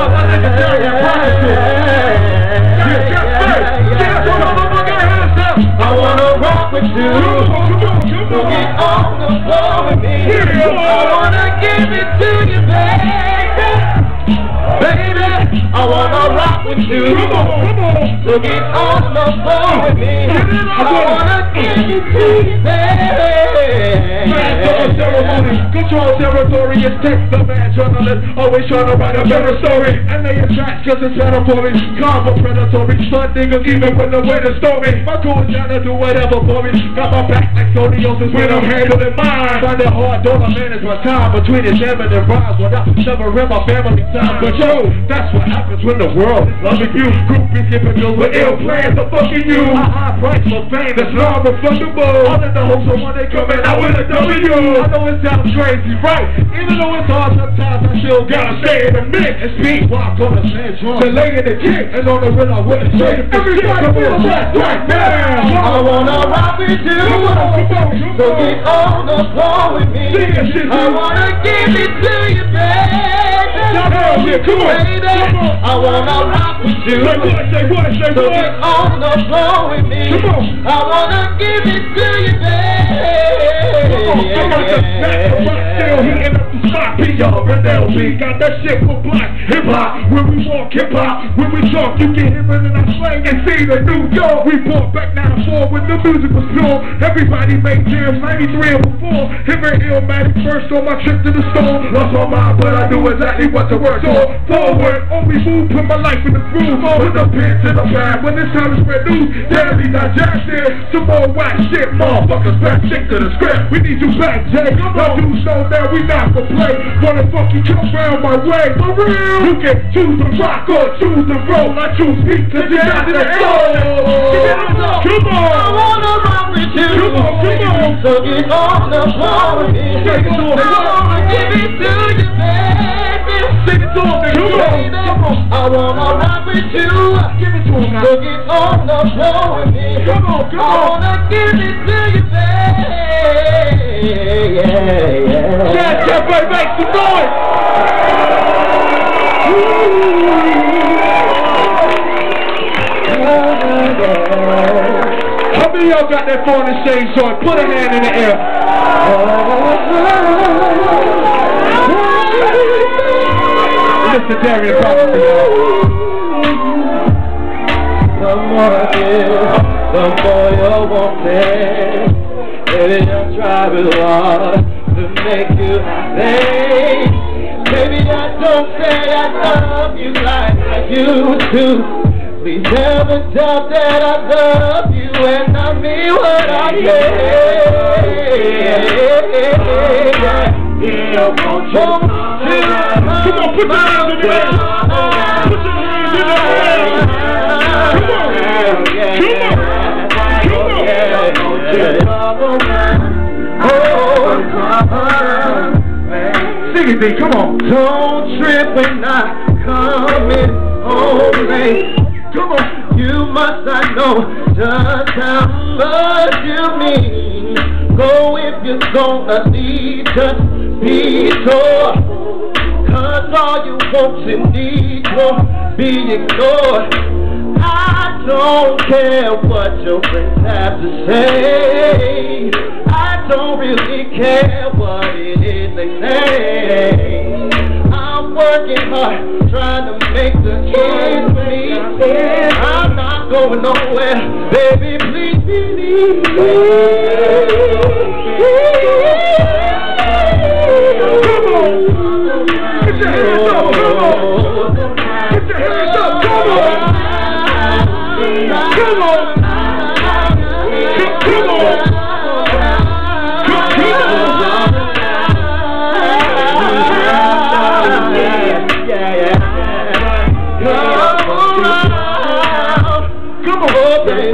my legendary apprentice. I wanna rock with you. So get on the floor with me. I wanna give it to you, baby. Baby, I wanna rock with you. So get on the floor with me. I wanna give it to you, baby. Control territory is text the man journalist, always trying to write a better story. And they attract cause it's better for me. Calm but predatory, stunt niggas even when the way to story. My crew is trying to do whatever for me. Got my back like scoliosis when I'm handling mine. Find it hard, don't I manage my time between examining and rhymes without never in my family time. But yo, that's what happens when the world is loving you. Groupies skipping bills with ill plans of fucking you. A high price for fame that's non-refundable. All in the hopes of one day coming out with a W. I know it sounds crazy, right? Even though it's hard sometimes, I still gotta stay in the mix and speak. Walk on the same drum, delaying the kick, and on the real I wouldn't trade it for shit. Come on, right now. I wanna rock with you, so get on the floor with me. I wanna give it to you, baby. Baby, I wanna rock with you, so get on the floor with me. I wanna give it to you, baby. Still hitting up the spot, P.R. and LB. Got that shit for black hip-hop. When we walk hip-hop, when we talk, you can hear it in our slang and see the New York. We brought back 94 when the music was pure. Everybody made jams, 93 and before. Hearing Illmatic first on my trip to the store. Lost my mind, but I knew exactly what the word was. Forward, only move, put my life in the groove. Put the pen to the pad. When it's time to spread news, daily digested. Some more whack shit, motherfuckers back, stick to the script. We need you back, Jay. Now do so now, we not for play. Wanna fucking come round my way. For real, you can choose to rock or choose to roll. I choose beat cause you got the soul. Come on, I wanna rock with you. Come on, so get on the floor with me. I wanna give it to you, baby. Sing it to him, come on. I wanna rock with you. Give it to him now. So get on the floor with me. Come on, I wanna give it to you, baby. Yeah. Everybody make some noise. How many of y'all got that phone and shade joint? Put a hand in the air. Mr. Darian Prophecy, y'all. The more I give, the more you want it. Baby, I'm trying hard to make you happy. Baby, I don't say I love you like I used to. Please never doubt that I love you and I mean what I say. Yeah, won't you? Come on, put your hands in the air. Put your hands in the air. Sing it, D, come on. Don't trip when I come in home late. Come on. You must not know just how much you mean. Go if you're gonna need to be sure. Cause all you want and need will be ignored. I don't care what your friends have to say. I don't really care what it is they say. I'm working hard, trying to make the kids meet. I'm not going nowhere, baby, please believe me. Come on! Get your hands up, come on! Get your hands up, come on! Come on! Come on! Come on, baby.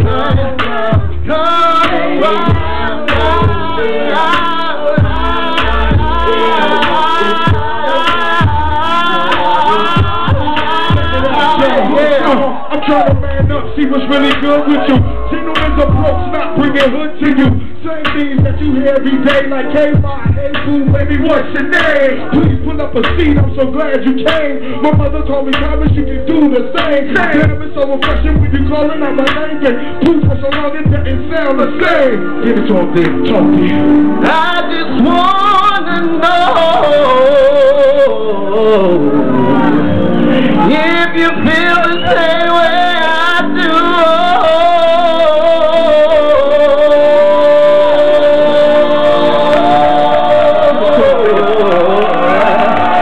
I'm trying to man up, see what's really good with you. Genuine The broke's not bringing hood to you. Same things that you hear every day, like, hey, my, hey, boo, baby, what's your name? Please pull up a seat, I'm so glad you came. My mother told me, Thomas, you can do the same. Damn, it's so refreshing when you calling out my name. Proof for so long it doesn't sound the same. Give it to him, then, talk to you. I just wanna know if you feel the same way I do.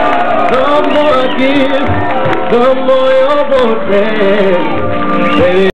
The more I give, the more you're gonna take.